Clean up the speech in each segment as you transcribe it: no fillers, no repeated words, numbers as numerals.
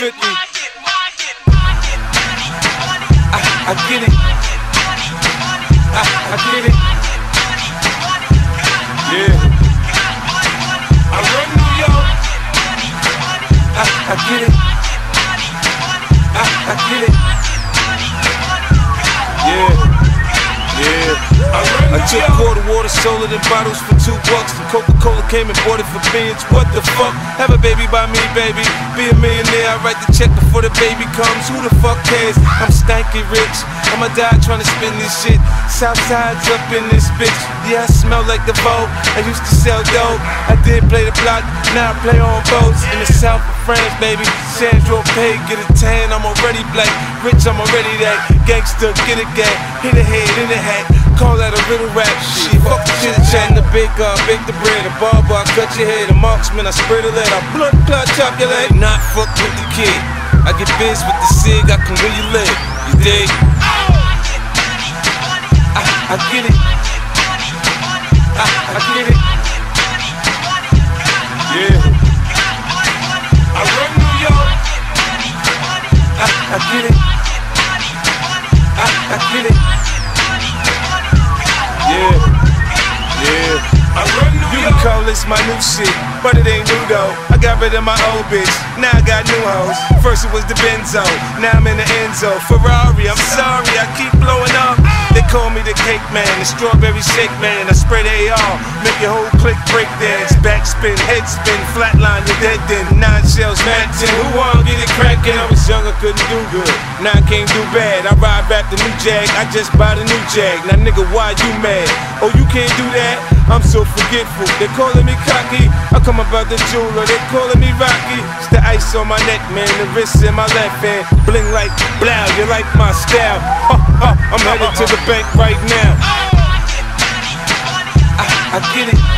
50. I get it. I get it. Yeah. I run New York. I get it. I get it. Yeah. I took quarter water, sold it in bottles for $2. And Coca-Cola came and bought it for billions. What the fuck? Have a baby by me, baby. Be a millionaire, I write the check before the baby comes. Who the fuck cares? I'm stanky rich. I'ma die trying to spin this shit. Southside's up in this bitch. Yeah, I smell like the Vogue. I used to sell dope. I did play the block, now I play on boats. In the south of France, baby. Sandro Pay, get a tan, I'm already black. Rich, I'm already that. Gangster, get a gang. Hit a head in the hat. Call that a riddle rap. Shit, fuck the chit chat. The baker, I bake the bread. The barber, I cut your head. The marksman, I spray the lead. I blunt, clot, chop your leg. Not fuck with the kid. I get biz with the cig, I can really live. You dig? I get it. I get it. Yeah. I run New York. I get it. I get it. I run New York. You can call this my new shit, but it ain't new though. I got rid of my old bitch, now I got new hoes. First it was the Benzo, now I'm in the Enzo. Ferrari, I'm sorry, I keep blowing up. They call me the cake man, the strawberry shake man. I spray the AR, make your whole clique break dance. Backspin, head spin, flatline, you're dead then. 9 shells, matching. Who wanna get it crackin'? I was young, I couldn't do good. Now I can't do bad. I ride back the new Jag, I just bought a new Jag. Now nigga, why you mad? Oh, you can't do that? I'm so forgetful. They calling me cocky. I come about the jeweler. They calling me Rocky. It's the ice on my neck, man. The wrist in my left hand. Bling like blow. You like my style? I'm headed to the bank right now. I get it.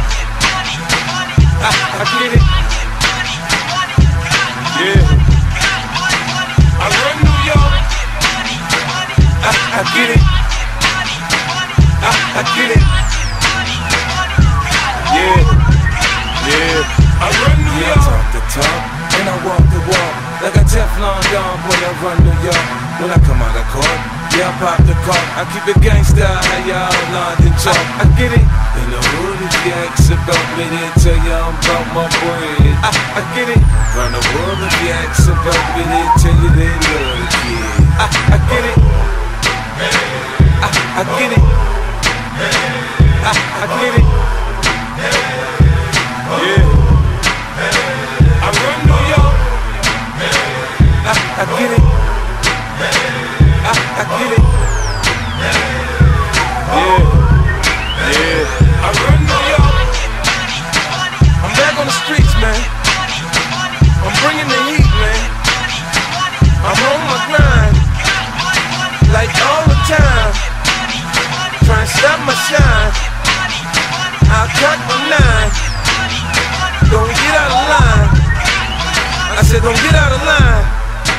I get it. Yeah. I run New York. I get it. I get it. I run New York. I talk the talk and I walk the walk. Like a Teflon Don, boy, I run New York. When I come out of court, yeah, I pop the car. I keep it gangsta, how y'all London talk. I get it. In the hood, if you ask about me, they tell you I'm about my bread. I get it. Round the world, if you ask about me, they tell you they love the kid. I get it. I get it. I get it. I get it. I get it. Yeah. I run New York. I'm back on the streets, man. I'm bringing the heat, man. I'm on my grind, like all the time. Trying to stop my shine. I'll cut my 9. Don't get out of line. I said, don't get out of line.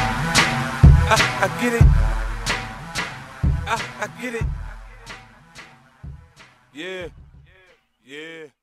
I get it. I get it. Yeah.